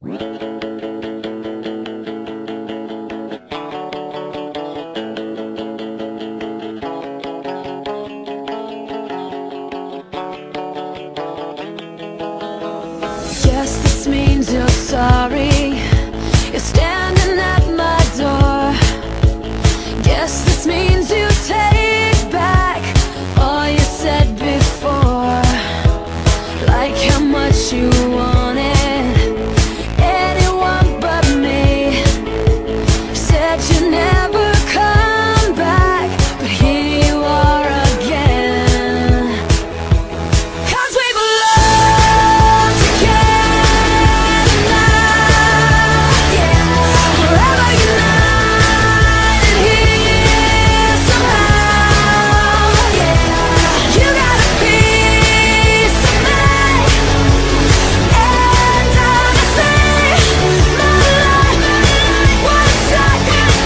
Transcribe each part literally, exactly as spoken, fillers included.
Guess this means you're sorry. You're standing at my door. Guess this means you take back all you said before. Like how much you wanted anyone but me. Said you'd never come back, but here you are again. 'Cause we belong together now, yeah. Forever united here somehow, yeah. You got a piece of me, and honestly, my life was second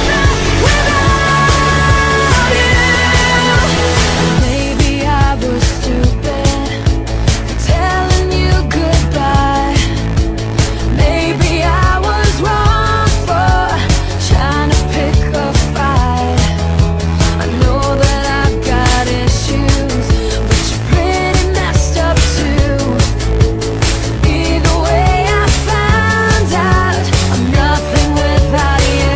without you. Maybe I was stupid for telling you goodbye. Maybe I was wrong for trying to pick a fight. I know that I've got issues, but you're pretty messed up too. Either way, I found out I'm nothing without you.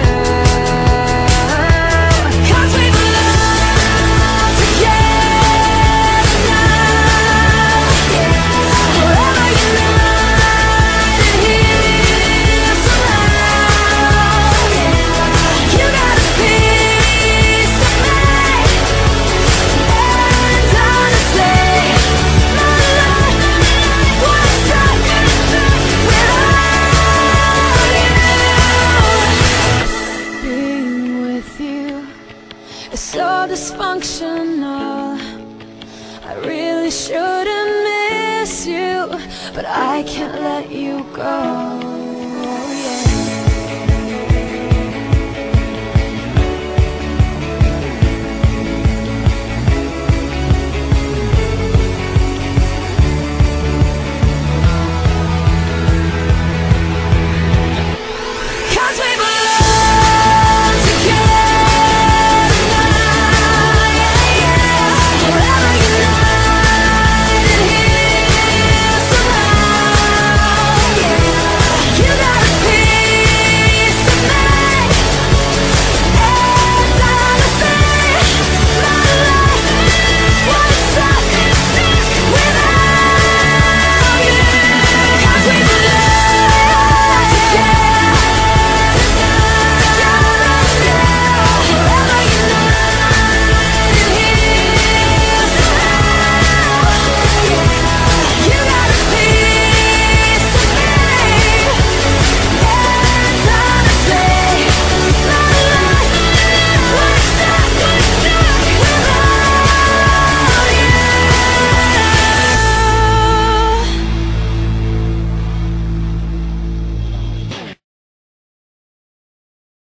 'Cause we belong together now, yeah. Forever united here somehow, yeah. You got a piece of me, and honestly, my life was second without you. Being with you is so dysfunctional. I really shouldn't miss you, but I can't let you go.